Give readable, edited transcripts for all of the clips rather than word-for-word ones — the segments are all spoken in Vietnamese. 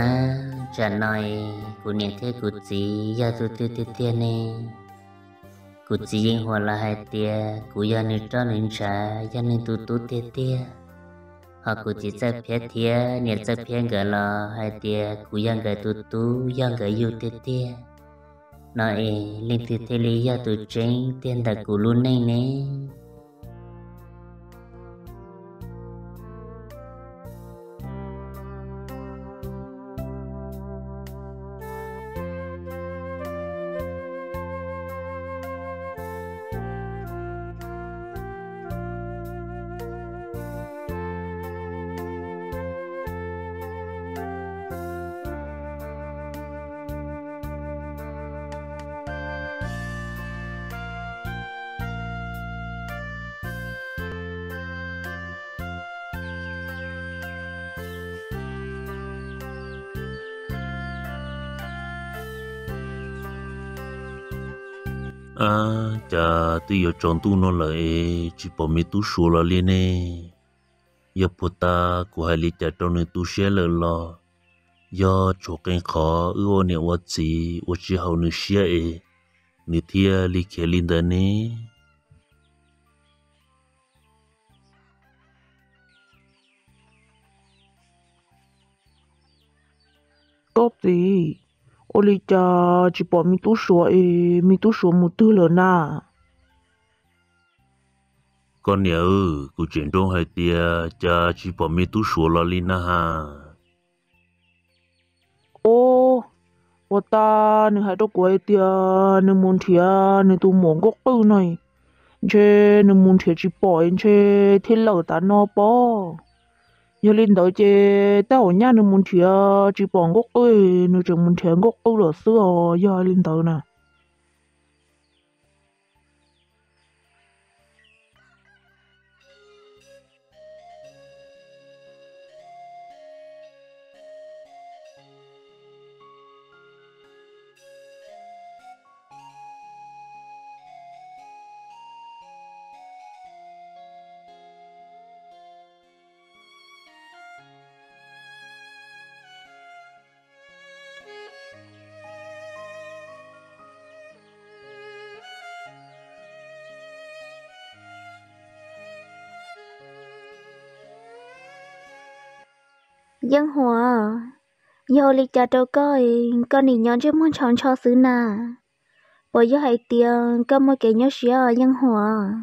à chả nói cụ niệm thế cụ chỉ ya tu tu tu tu nè cụ chỉ yên hòa là hai tia cụ ya nên cho nên trả ya nên tu tu tia tia họ cụ chỉ chấp phía thia niệm chấp phía gờ là hai tia cụ yang gờ tu tu yang gờ yêu tia tia nói linh tu thế lý ya tu chính tiền đặc cụ luôn này nè chả tôi giờ chọn tu nó lại chỉ bỏ mi tu sửa là liền nè giờ phụ ta của hai lý cha trong này tu sửa là lo giờ chỗ cái khó ưu nè vật gì vật chỉ hậu nữ sửa nữ thia lý kia linh đó nè tốt gì Oli cha chỉ bỏ mi tu sửa một tư lớn à con nhớ của chuyện trong hai tia cha chỉ bỏ mi tu sửa là liền ha ô ta nè hai đứa quay tia nè muốn thia nè tu muốn gốc tư này chê nè muốn thia chỉ bỏ chê thiên lỡ ta nó bỏ giờ lên tới chê ta ở nhà nè muốn thia chỉ bỏ gốc tư nè chỉ muốn thia gốc tư là xưa giờ lên tới nè dân hòa giờ lịch trả đâu con đi nhon chứ muốn chọn cho xứ nà bởi giờ hay tiền có một cái nhớ xía dân hòa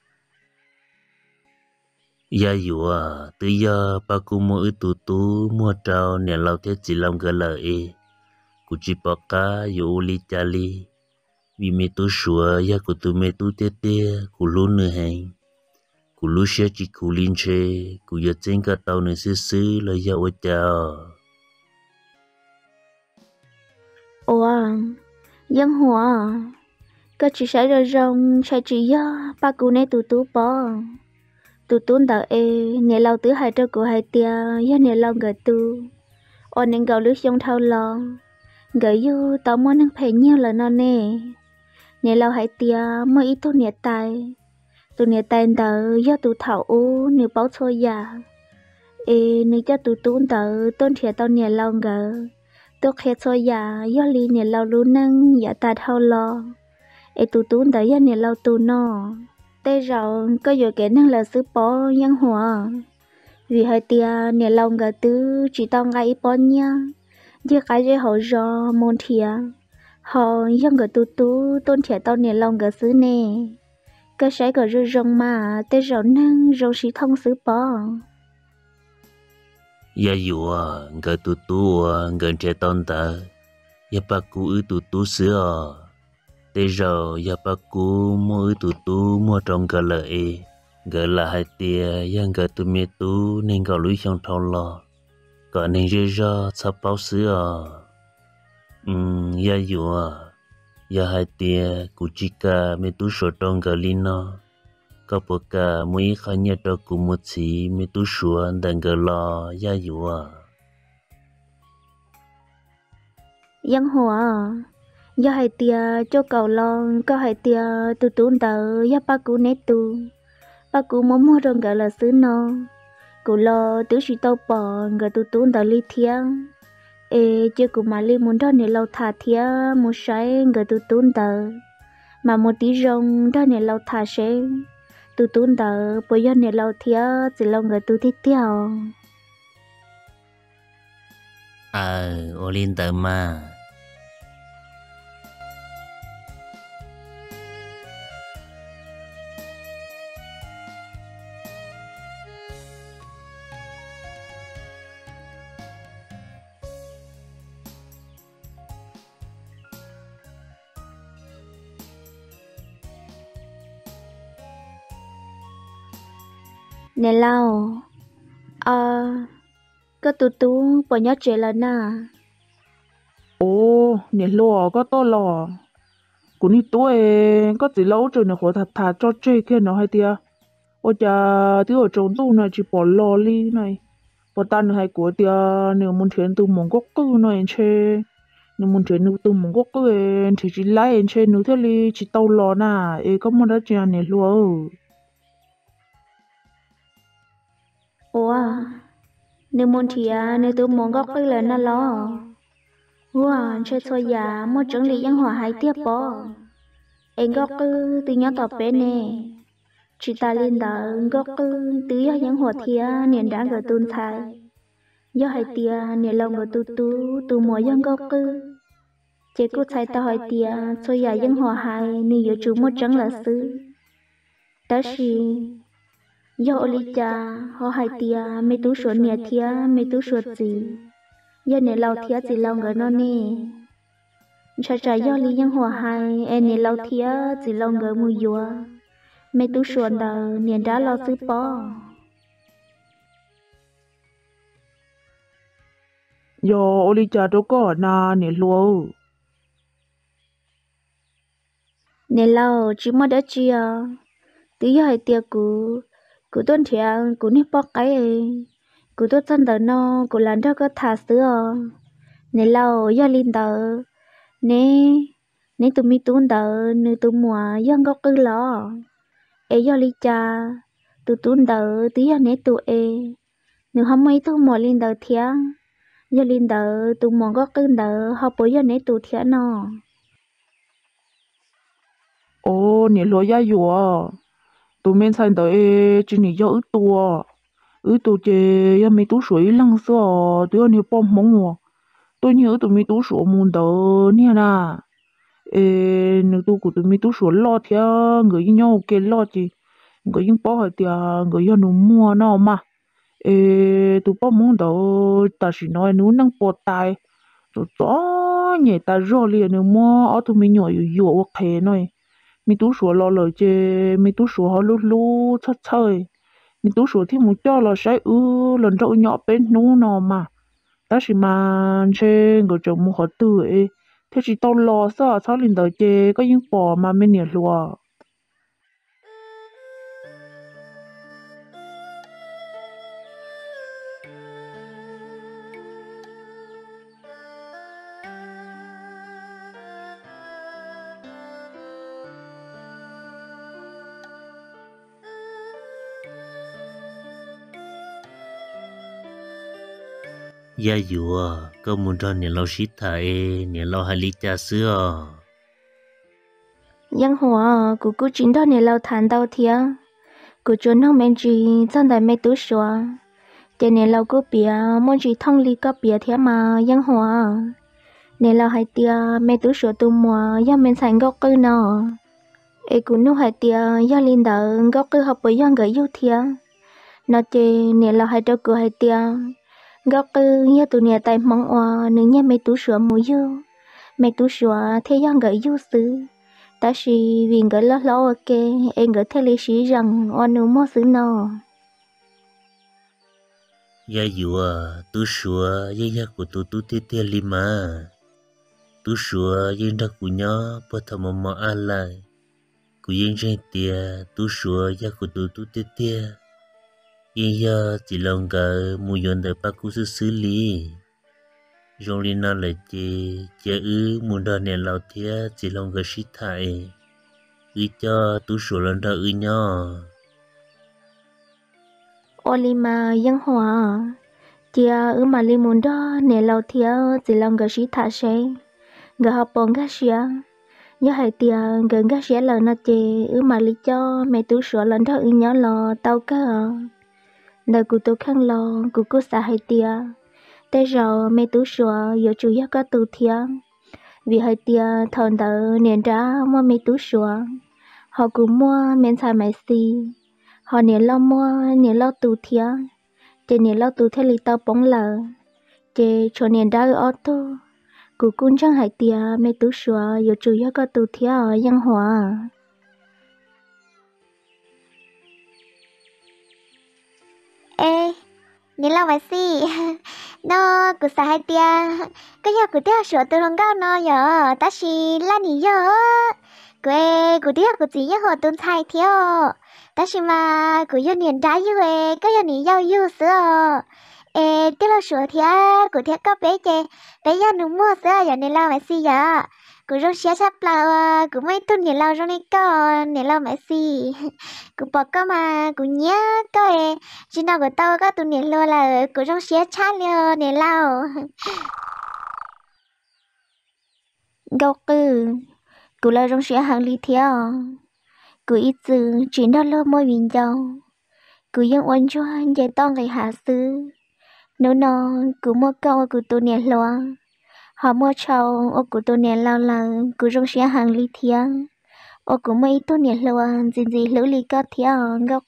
ya yu từ giờ ba cô mua tu tu mua trâu nè lâu thế chỉ làm cái lợi cụ chỉ bỏ cá yu li cha li vì mẹ tu sửa ya cụ tu mẹ tu tê tê cụ luôn nữa hay cụ lúc xưa chỉ cụ linh chơi cụ giờ trên cái tàu này xứ là ya ở chào dân hòa có chỉ xảy ra rong chạy chỉ giờ ba cô này tu bỏ tu đào nè lâu tứ hai trâu của hai tia giờ nè lâu gửi tu nên gạo lưới trong thao lo gửi vô tao muốn năng phải nhiều là nó nè lâu hai tia mới ít tu nè tay đào do tu thảo nè báo cho già nè cho tu đào tôn thiệt tao nè lâu gỡ tôi khét cho già do li nè lâu luôn năng giả ta thao lo tu đào do nè lâu tu no tê rồi có giờ kể năng là sứ bó nhân hòa vì hai tia nè lòng gà tứ chỉ tao ngay bó nha giờ cái dây hậu do môn thìa họ dân gà tu tôn thiệt tao nè lòng gà sứ nè cái sấy gà rư rong mà tê rồi năng rồi sĩ thông sứ bó ya yu gà tu gà trẻ tôn ta ya ba cô tu sữa thế rồi ya ba cô mua tu mua trong cái lợi gỡ là hai tia yang gỡ tu mẹ tu nên gỡ lưới trong thau lo còn nên ra sắp báo sữa ya yu ya hai tia cụ chỉ cả mẹ tu sửa trong gỡ lino có bữa cả mỗi khai nhật đó cụ một chỉ mẹ tu sửa đang gỡ lo ya yu dân hòa do hai tia cho cầu lon có hai tia tu đào do ba cô nét tu ba cô mua rong gạo là xứ no cô lo tứ sĩ tàu bò gạo tu đào li thiang ê chưa cũng mà li muốn đó nè lâu thả thía một sai người tu tún tờ mà một tí rong đó nè lâu thả sẽ tu tún tờ bây giờ nè lâu thía chỉ lâu người tu thiết tiêu ô linh tờ mà nè lâu có tu tú bây giờ trẻ là na ô nè lo có to lo cũng đi tuổi có gì lâu rồi nè khó thật thà cho chơi kia nó hay tia ôi cha tiếng ở trong tu này chỉ bỏ lo li này bỏ tan hay của tia nếu muốn chuyện từ mong gốc cứ này chơi nếu muốn chuyện từ mong gốc cứ thì chỉ lấy chơi nếu thế li chỉ tàu lo na có muốn đó chuyện nè luôn ủa nếu muốn thì nếu tu muốn góp cái lời na lo wow chơi thôi già một chuẩn lý dân hòa hai tiếp bỏ em góp cứ từ nhỏ tập bé nè chỉ ta lên đó góp cứ từ nhỏ dân hòa thia niên đã gỡ tuôn thay do hai tia niên lòng gỡ tu tu tu mùa dân góp cứ chế cô thay ta hỏi tia thôi già dân hòa hai niên giờ chú một trắng là xứ đó là do oli cha họ hai tia mấy tú sửa nè thia mấy tú sửa gì do nè lâu thia gì lâu gỡ nó nè cha do lý dân hòa hai em nè lâu thia gì lâu gỡ mùi dùa mấy tú sửa đầu nè đã lo xứ bò do oli cha đâu có na nè luôn nè lâu chỉ mới đã chia tí giờ hai tia cú tuân thiệt cú nếp bóc cái cú tuân chân tờ nó cú làm cho có thả sữa nè lâu do linh tờ nè nè tụi mi tuân tờ nè tụi mùa dân góc cứ lo ê do li cha tụi tuân tờ tí giờ nè tụi nếu không mấy tụi mùa linh tờ thiệt do linh tờ tụi mùa góc cứ tờ họ bố giờ nè tụi thiệt nó ô nè lo ya yo tụi mình sang tới chỉ nè do ứ tua chế ya mấy tú suy lăng sao tụi anh bom mong mùa tôi nhớ tụi mình tú sủa môn đó nè na nếu tụi của tụi mình tú sủa lo thì người yêu nhau kêu lo chứ người yêu bỏ hết thì người yêu nó mua nó mà tụi bom mong đó ta chỉ nói nó năng bỏ tay rồi gió nhẹ ta rồi liền nó mua ở tụi mình nhỏ yếu ok nói mình tú sủa lo lời chứ mình tú sủa họ lú lú chết chơi mình tú sủa thì một cho là sẽ lần đầu nhỏ bên nó mà ta chỉ mà chơi người chồng một họ tự ấy thế chỉ tao lo sao sao liền tới chơi có những bỏ mà mình nhớ luôn ya dùa có muốn cho nè lâu xít thà nè lâu hai lít trà sữa dân hòa cú chính đó nè lâu thản đau thiệt cú chuẩn không men chỉ chân đại mấy tú sủa cho nên lâu cú bia muốn chỉ thông lý có bia thiệt mà dân hòa nên lâu hai tia mấy tú sủa tu mùa do men thành gốc cư nọ cú nu hai tia do linh đỡ gốc cư học với dân gửi yêu thiệt nó chê nên lâu hai đứa cú hai tia gốc cư như tụi nè tay mong oa nương nhé mấy tú sủa mùi yêu mấy tú sủa thế dân gửi yêu xứ ta chỉ vì người lo lo ok em người theo lý sĩ rằng oan nu mua xứ nọ ya dùa tu sủa ya của tu tê lima tu sủa yên đã của nhớ bắt thầm mà alai của yên trên tia tu sủa ya của tu tê ya chỉ lòng cả mùi yon để bắt cứu xử lý rồi đi nào lại chế muốn đàn nè lao thía chỉ lòng cả shit thải cho tu sửa lần đó nhá Olima dân hòa tia ở mà li muốn đó nè lâu theo chỉ lòng gờ sĩ thả xe gờ học bông gà xía nhớ hai tia gần gà xía lần nó chê ở mà li cho mẹ tú sửa lần đó ở nhớ lo tao cả đời của tôi khăn lo của cô xã hai tia tới giờ mẹ tú sửa giờ chủ yếu có từ thiang vì hai tia thằng đỡ nền ra mua mẹ tú sửa họ cũng mua men xài máy xì họ nền lo mua nền lo từ thiang chế nền lo từ thế li tao bóng lờ chế cho nền ra ở ô tô cụ cũng chẳng hai tia mẹ tú sửa giờ chủ yếu có từ thiang ở văn hóa ê nhìn lâu vậy xí nó cứ xài hai tia cái giờ cứ tia sửa từ lòng cao nó giờ ta chỉ là nhỉ giờ quê cứ tia cứ chỉ giờ họ tuân sai theo ta chỉ mà cứ giờ nhìn trái như vậy cái giờ nhỉ giàu yêu sữa ê tia là sửa theo cứ theo các bé giờ nó mua sữa giờ nhìn lâu vậy xí giờ cứ rong xé sắp là cứ mấy tuần nhìn lâu rong này có nhìn lâu vậy xí cứ bỏ có mà cứ nhớ có chỉ nào của tao có tụi nhìn luôn là cứ trong xé chát luôn nhìn lâu gấu cứ là trong xé hàng lý theo cứ ít từ chuyện đó lo môi bình dầu cứ yên ổn cho anh dạy to ngày hạ sư nếu nó cứ mua câu cứ tụi nhìn luôn họ mua trâu ô cứ tụi nhìn lâu là cứ trong xé hàng lý theo ô cứ mấy tụi nhìn luôn gì lũ lý có theo gấu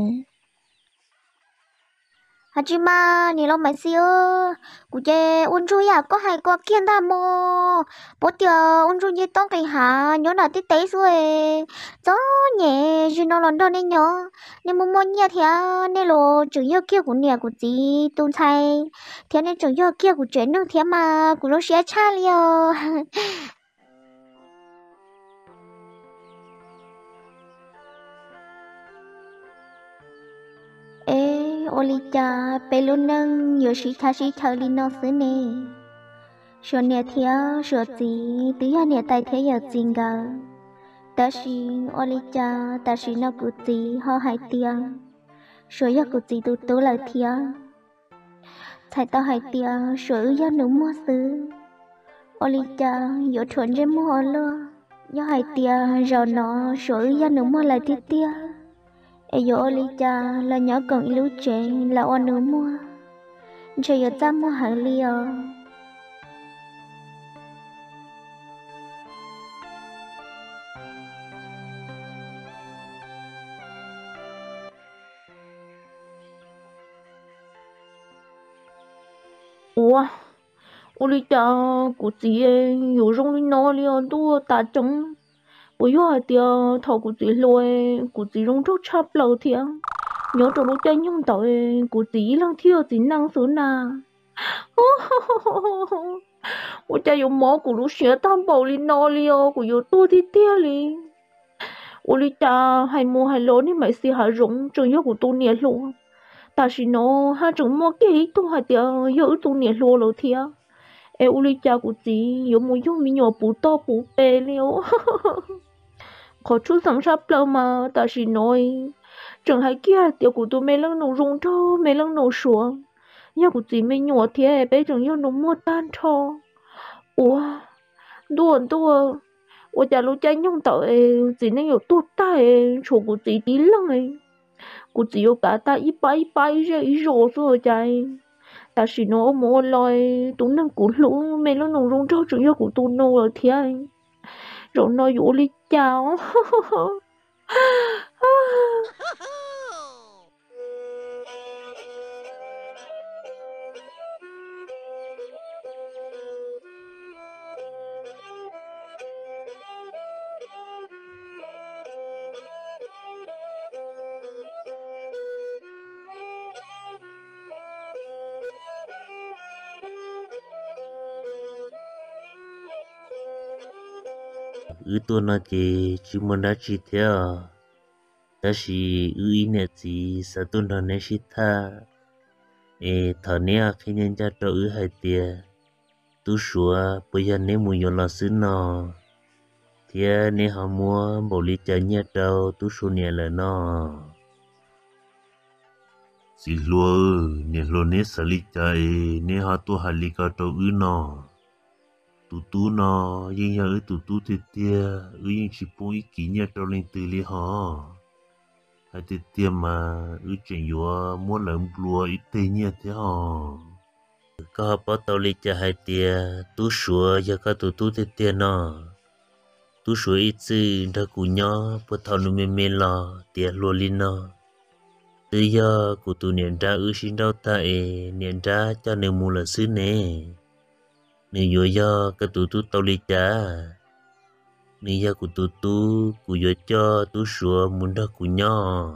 하지마 니로 말씨요 그제 운주야 có hay có kiên ta mô bố tiờ unju như tông cái hà nhớ nào tí tế rồi gió nhẹ chứ nó lần đó nên nhớ nên muốn muốn nhẹ thì nên lo chữ yêu kia của nè của chị tôn thay thế nên chữ yêu kia của chuyện nước thế mà của nó sẽ cha liều ê Olicha pelunang yoshita lino sene shone thia shoti tia ne tai thế ya jinga tashi Olicha tashi no kuti ho hai tia shoya kuti tu la thia thai ta hai tia shoy ya nu mo sư Olicha yo thon je mo lo yo hai tia rau no shoy ya nu mo la tia yo Olicha là nhỏ còn lưu trẻ là oan nữ mua chơi yo ta mua hàng liò ủa Olicha của chị ấy有用的哪里啊都打针我有hai tia thầu của chị lôi của chị rong rốt chắp lầu thiệt nhớ trong lúc chơi nhung tội của chị lăng thiêu chị năng sửa nà我家有毛骨碌血蛋堡里哪里哦，我有多的店里。我里家还摸还老你买些还容，正要我多年了。但是呢，还正摸几多还的有多年了天。哎，我里家估计有没有米nhỏ不到不白了。khó chút sắm sắp lâu mà ta chỉ nói chẳng hay kia tiểu của tôi mấy lần nổ rung cho mấy lần nổ xuống nhà của chị mấy nhỏ thế bây giờ yêu nó mua tan cho ủa đùa ủa chả lúc chơi nhung tội chị nên有tốt tay chỗ của chị tí lăng ấy của chị yêu cả ta ít bay ra ít rổ rồi chạy ta chỉ nói một lời tôi năng của lũ mấy lần nổ rung cho chuyện yêu của tôi nô ở thế anh rồi nói dụ đi chào tôi nói chị chú muốn đã chỉ theo ta chỉ ý nè chị sao tôi nói nè chỉ tha thằng nè khi nhân gia cho hai tia tôi sửa bây giờ nếu muốn dùng là xứ nọ thì nếu họ mua bộ ly trà nhẹ đâu tôi sửa nè là nó chỉ luôn nè luôn nè xử lý chạy nè họ tu hành lý cả trâu ư nọ tu nọ nhưng giờ tu thì tia nhưng chỉ bông ý kỹ nhá trâu lên từ lý họ hay thì tia mà chuyện yếu muốn làm lúa ít tiền nhá thế họ có bắt tàu lý chạy hay tia tu sửa giờ có tu thì tia nọ tu sửa ít gì đã cùng nhau bắt thầu nó mềm lo tia luôn lên nọ từ giờ của tụi niệm ra xin đâu ta niệm ra cho nên mua là xứ nè nếu vừa giờ cái tụi tao đi trả nếu giờ của tụi của vừa cho tụi sửa muốn ra của nhau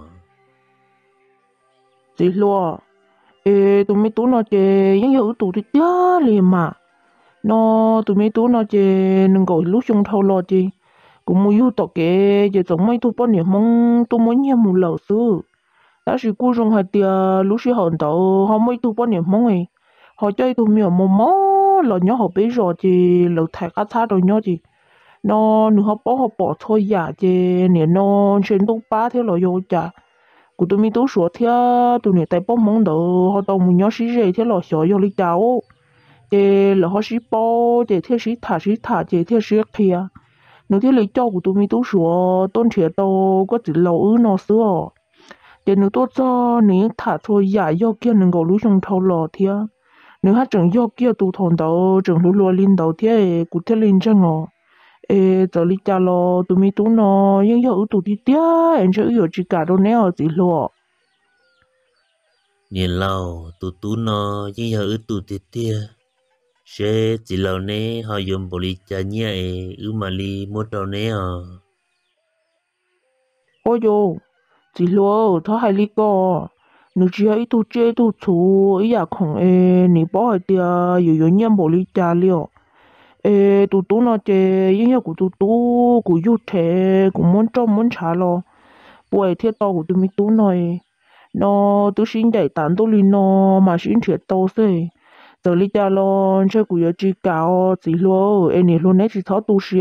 gì luôn tụi mấy tụi nó chơi những giờ tụi thì tiếc liền mà nó tụi mấy tụi nó chơi đừng gọi lúc trong thâu lo chơi cũng mua yêu tao cái chơi giống mấy tụi bao nhiêu mong tụi mấy nhà mua lẩu xứ đã chỉ cú rong hai tia lúc khi họ đậu họ mới tu bao nhiêu mong ấy họ chơi tu miệng mò mò là nhớ họ bây giờ thì lẩu thải cá thá rồi nhớ thì nó nữa họ bỏ thôi giả thì nè nó trên tu ba theo là vô chả của tụi mình tu sửa theo tụi nè tại bao mong đậu họ tao muốn nhớ xí gì theo là sửa vô lý cháu thì là họ xí bao thì theo xí thả thì theo xí kia nếu theo lý cháu của tụi mình tu sửa tôn thiệt đâu có chỉ lẩu ư nó sửa để nếu tôi cho nếu thả thôi giả do kia nên gọi lúc trong thâu lò thia nếu hát chẳng do kia tụ thằng đầu chẳng lúc lúa linh đầu thia cụ thia linh chẳng ngọ giờ lý cha lo tụi mi tụ nó nhưng giờ tụ đi tia em chưa giờ chỉ cả đâu nè gì lo nhìn lâu tụi nó nhưng giờ tụi tia sẽ chỉ lâu nè họ dùng bộ lý cha nhẹ mà li một đầu nè ôi yo chỉ lo thọ hai lý co nếu chỉ ấy tu chơi tu chú ấy à không nếu bỏ hai tia giờ nhầm bộ lý cha liao tụ nó chơi nhưng mà của yêu thế cũng muốn cho muốn trả lo buổi thiết tao của tụi mình tụ này nó tụi xin dạy tán tụi linh nó mà xin thiệt tao xí giờ lý cha lo chơi của yêu chỉ cao chỉ lo này luôn đấy chỉ tháo tu sửa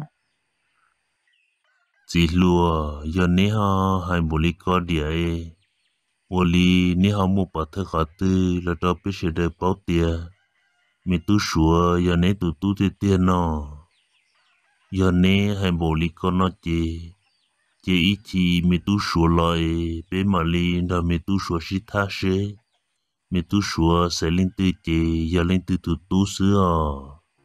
chỉ lúa giờ nè họ hay bộ lý có địa bộ lý nè họ mua bát thức khát tư là cho biết sẽ được bao tiền mình tu sửa giờ nè tu thì tiền nó giờ nè hay bộ lý có nó chỉ ít chỉ mình tu sửa lại bé mà li đó mình tu sửa sĩ tha sẽ mình tu sửa sẽ lên từ chỉ giờ lên từ tu sửa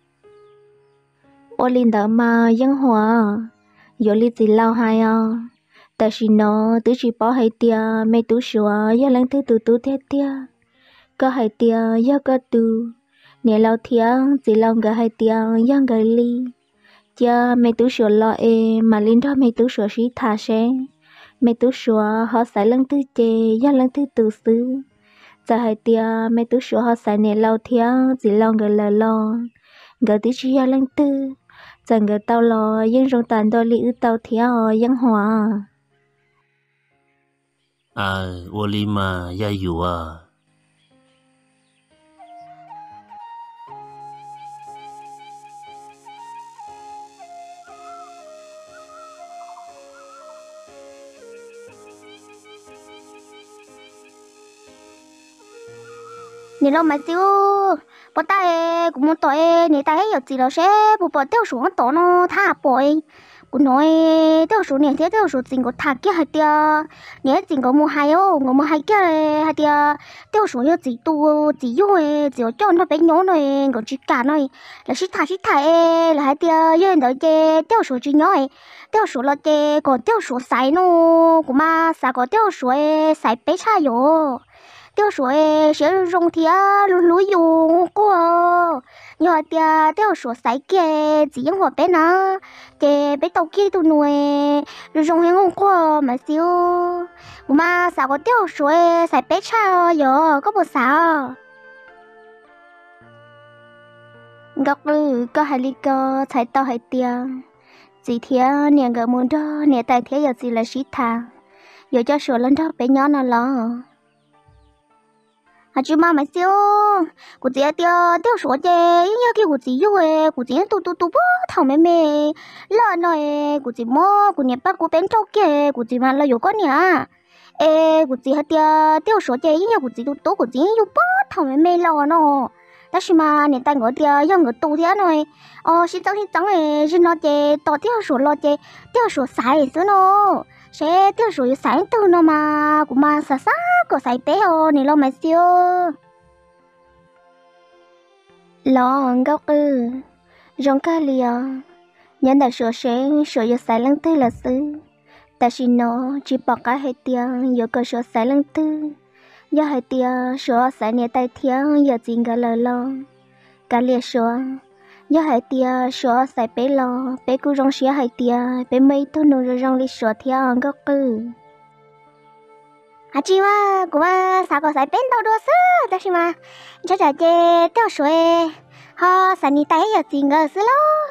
ô linh đó mà dân hòa giờ li chỉ lao hai tại vì nó tứ chỉ bỏ hai tia mấy tú sửa giờ lên từ tu thế tia có hai tia giờ có tu nè lao thiang chỉ lao cái hai tia yang cái li giờ mấy tú sửa lo mà linh đó mấy tú sửa sĩ thà sẽ mấy tú sửa họ xài lên từ chè giờ lên từ xứ giờ hai tia mấy tú sửa họ xài nè lao thiang chỉ lao cái là lo cái tứ chỉ giờ lên từ chẳng cái tao lo nhưng trong tàn đôi lý tao theo dân hòa ô li mà ya yu nè lo mà xíu bỏ tay cũng muốn tội nè tay giờ chỉ là sẽ bỏ tiêu số tổ nó thả bội cũng nói tiêu số nè thế tiêu số chính có thả kia hay tia nè chính có mua hai ô ngồi mua hai kia hay tia tiêu số giờ chỉ tu chỉ yêu chỉ cho nó bé nhỏ này còn chỉ cả này là chỉ thả là hai tia giờ đợi chơi tiêu số chỉ nhỏ tiêu số là chơi còn tiêu số sai nó cũng mà sao có tiêu số sai bé cha yo tiêu số sẽ rong thía lúa dùng cô nhờ tia tiêu số sấy kia chỉ những hoạt bé nó cái bé tàu kia tụi nuôi rong hay ngon cô mà xíu mà sao có tiêu số sấy bé cha giờ có bộ sao góc lư có hai ly có thấy tao hay tia chỉ thía nè gỡ muốn đó nè tại thía giờ gì là xí thà giờ cho số lên đó bé nhỏ nó lo chú mà mày xíu, cô chị tiêu số chơi, nhớ cái cô chị yêu cô chị tu bố thằng mẹ, lỡ nói cô chị mò, cô nhẹ bắt cô bên trong kia, cô chị mà là yêu con nhá, ê của chị hay tia tiêu số chơi nhưng của chị tụ của chị yêu bó thằng mẹ mê lo nó đó là mà nên tay ngồi tia yêu người tụ thế này xin chăng ấy xin nó chơi tao tiêu số lo chơi tiêu số sai xứ nó sẽ tiêu số sai từ nó mà cũng mà sa có sai té này lo mà siêu lo góc rong cá lìa nhân đại số yêu sai lăng tư là xứ ta xin nó chỉ bỏ cả hai tiếng yêu cơ số sai lăng tư yêu hai tiếng số sai nhẹ tay tiếng yêu chính cả lời lo cả lìa số yêu hai tiếng số sai bé lo bé cứ rong xía hai tiếng bé mấy thôi nó rong đi số theo góc chị mà cũng mà sao có sai bé đâu đó xứ ta xin mà cho chơi tiêu số họ sai nhẹ tay yêu chính cả xứ lo